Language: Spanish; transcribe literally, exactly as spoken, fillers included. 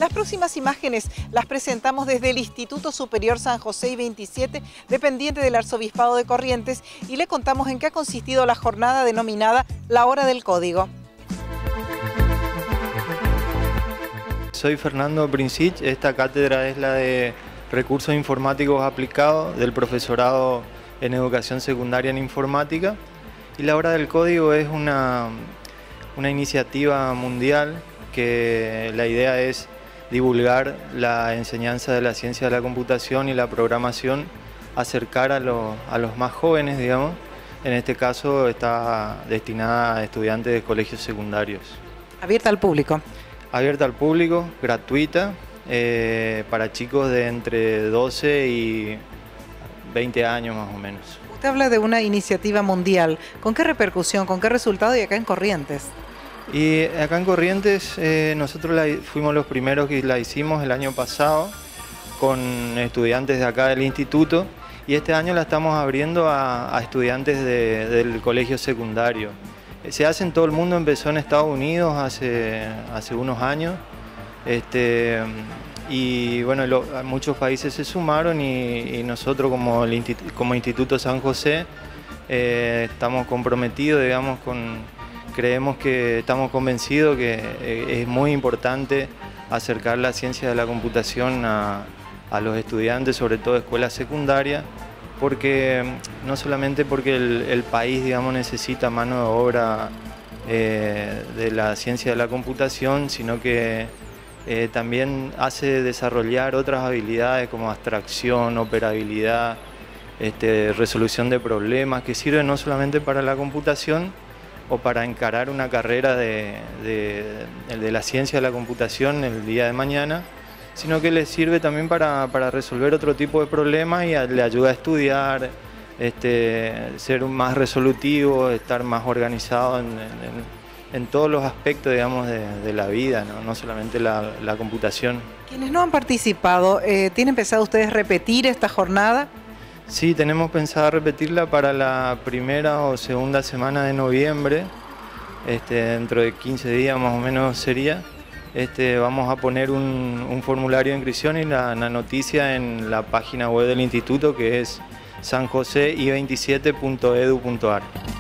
Las próximas imágenes las presentamos desde el Instituto Superior San José y veintisiete, dependiente del Arzobispado de Corrientes, y le contamos en qué ha consistido la jornada denominada La Hora del Código. Soy Fernando Princich, esta cátedra es la de Recursos Informáticos Aplicados del profesorado en Educación Secundaria en Informática, y La Hora del Código es una, una iniciativa mundial que la idea es divulgar la enseñanza de la ciencia de la computación y la programación, acercar a, lo, a los más jóvenes, digamos. En este caso está destinada a estudiantes de colegios secundarios. Abierta al público. Abierta al público, gratuita, eh, para chicos de entre doce y veinte años más o menos. Usted habla de una iniciativa mundial. ¿Con qué repercusión, con qué resultado y acá en Corrientes? Y acá en Corrientes eh, nosotros la, fuimos los primeros que la hicimos el año pasado con estudiantes de acá del instituto, y este año la estamos abriendo a, a estudiantes de, del colegio secundario. Se hace en todo el mundo, empezó en Estados Unidos hace, hace unos años, este, y bueno, lo, muchos países se sumaron y, y nosotros como, el instituto, como Instituto San José eh, estamos comprometidos, digamos, con, creemos que estamos convencidos que eh, es muy importante acercar la ciencia de la computación a, a los estudiantes, sobre todo de escuelas secundarias, porque no solamente porque el, el país, digamos, necesita mano de obra eh, de la ciencia de la computación, sino que eh, también hace desarrollar otras habilidades como abstracción, operabilidad, este, resolución de problemas, que sirven no solamente para la computación o para encarar una carrera de, de, de la ciencia de la computación el día de mañana, sino que les sirve también para, para resolver otro tipo de problemas y a, le ayuda a estudiar, este, ser más resolutivo, estar más organizado en, en, en todos los aspectos, digamos, de, de la vida, ¿no? No solamente la, la computación. Quienes no han participado, eh, ¿tienen pensado ustedes repetir esta jornada? Sí, tenemos pensado repetirla para la primera o segunda semana de noviembre, este, dentro de quince días más o menos sería. Este, vamos a poner un, un formulario de inscripción y la, la noticia en la página web del instituto, que es san jose i veintisiete punto edu punto ar.